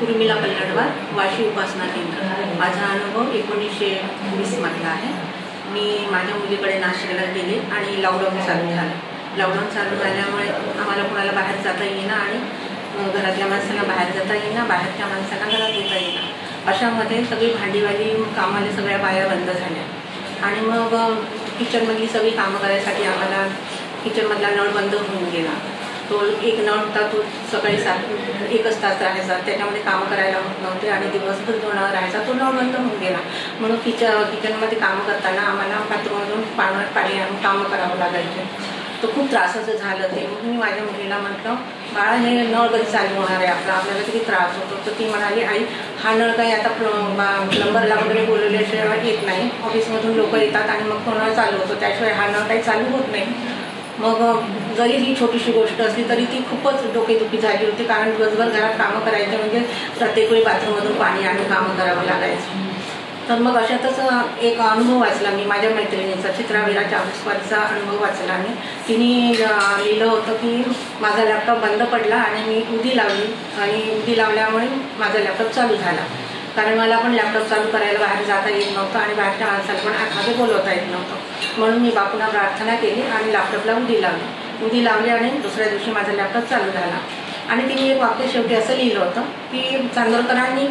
उर्मिला कल्लडवार, वाशी उपासना केंद्र। माझा अनुभव 1920 मधला आहे। मी माझ्या मुलीकडे नाशिकला गेले आणि लॉकडाऊन चालू झालं। लॉकडाऊन चालू झाल्यामुळे आम्हाला कोणाला बाहेर जाता येईना आणि घरातल्या माणसांना बाहेर जाता येईना, बाहेरच्या माणसांना घरात येता येईना। अशामध्ये सगळी भांडीवाली कामाला सगळ्या बाया बंद झाल्या आणि मग किचनमधली सगळी कामं करायसाठी आम्हाला किचनमधला नळ बंद होऊन गेला। तो एक नळ होता, तो सकाळी 1 तास राहायचा, त्याच्यामध्ये कामं करायला होत नव्हते आणि दिवसभर जो नळ राहायचा तो नळ बंद होऊन गेला। म्हणून किचनमध्ये कामं करताना आम्हाला बाथरूममधून पाणी आणून कामं करावं लागायचे। तो खूप त्रासाचं झालं ते। मग मी माझ्या मुलीला म्हटलं, बाळा हे नळ कधी चालू होणार आहे आपल्याला किती त्रास होतो। तर ती म्हणाली, आई हा नळ काही आता प्लंबरला वगैरे बोलवल्याशिवाय येत नाही, ऑफिसमधून लोक येतात आणि मग तो नळ चालू होतो, त्याशिवाय हा नळ काही चालू होत नाही। मग जरी ही छोटीशी गोष्ट असली तरी ती खूपच डोकेदुखी झाली होती, कारण दिवसभर घरात कामं करायचे म्हणजे प्रत्येक वेळी बाथरूममधून पाणी आणून कामं करावं लागायचं। तर मग अशातच एक अनुभव वाचला मी माझ्या मैत्रिणीचा, चित्रावीराच्या ऑफिसवरचा अनुभव वाचला आणि तिने लिहिलं होतं की माझा लॅपटॉप बंद पडला आणि मी उदी लावली आणि उदी लावल्यामुळे माझा लॅपटॉप चालू झाला, कारण मला पण लॅपटॉप चालू करायला बाहेर जाता येत नव्हतं आणि बाहेरच्या माणसाला पण आतमध्ये बोलवता येत नव्हतं। म्हणून मी बापूंना प्रार्थना केली आणि लॅपटॉपला उदी लावली आणि दुसऱ्या दिवशी माझा लॅपटॉप चालू झाला। आणि तिने एक वाक्य शेवटी असं लिहिलं होतं की चांदोरकरांनी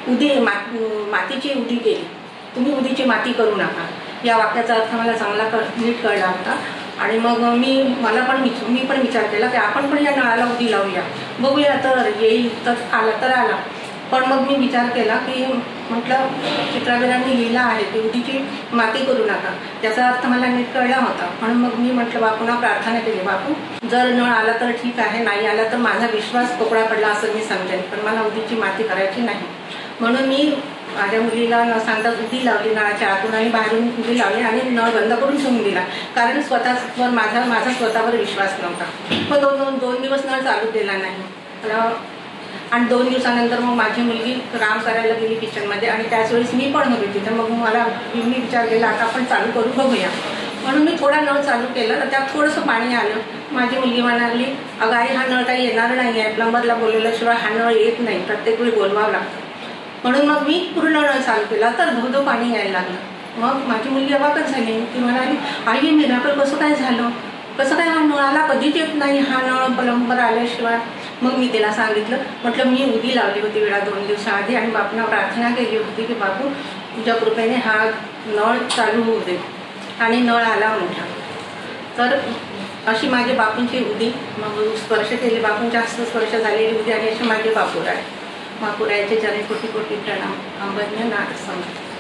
मातीची उदी केली, तुम्ही उदीची माती करू नका। या वाक्याचा अर्थ मला चांगला नीट कळला होता आणि मग मी पण विचार केला की आपण पण या नळाला उदी लावूया, बघूया तर येईल, तर आला। पण मग मी विचार केला की म्हटलं चित्रावीरांनी लिहिलं आहे की उदीची माती करू नका, त्याचा अर्थ मला नीट कळला होता। म्हणून मग मी म्हटलं बापूंना प्रार्थना केली, बापू जर नळ आला तर ठीक आहे, नाही आला तर माझा विश्वास कोपडा पडला असं मी समजेन, पण मला उदीची माती करायची नाही। म्हणून मी माझ्या मुलीला न सांगता उदी लावली, नळाच्या आतून आणि बाहेरून उदी लावली आणि नळ बंद करून ठेवून दिला, कारण स्वतःवर माझा स्वतःवर विश्वास नव्हता। पण 2 दिवस नळ चालू केला नाही आणि 2 दिवसानंतर मग माझी मुलगी काम करायला गेली किचनमध्ये आणि त्याच वेळेस मी पण होते तिथे। मग मी विचार केला आता आपण चालू करू बघूया, म्हणून मी थोडा नळ चालू केला, तर त्यात थोडंसं पाणी आलं। माझी मुलगी म्हणाली, अगं आई हा नळ काही येणार नाही आहे, प्लंबरला बोलवल्याशिवाय हा नळ येत नाही, प्रत्येक वेळी बोलवावं लागतं। म्हणून मग मी पूर्ण नळ चालू केला तर धोधो पाणी यायला लागलं। मग माझी मुलगी अवाकच झाली, ती म्हणाली, आई मिराकल कसं काय झालं, कसं काय हा नळाला कधीच येत नाही हा नळ प्लंबर आल्याशिवाय। मग मी तिला सांगितलं, म्हटलं मी उदी लावली होती वेळा 2 दिवसाआधी आणि बापूंना प्रार्थना केली होती की बापू तुझ्या कृपेने हा नळ चालू होऊ दे, आणि नळ आला मोठा। तर अशी माझी बापूंची उदी मग स्पर्श केली, बापूंच्या हस्त स्पर्श झालेली उदी आणि अशी माझे बापूराय, बापूरायाचे जरे कोटी कोटी प्रणाम, अंबज्ञ नाथ समज।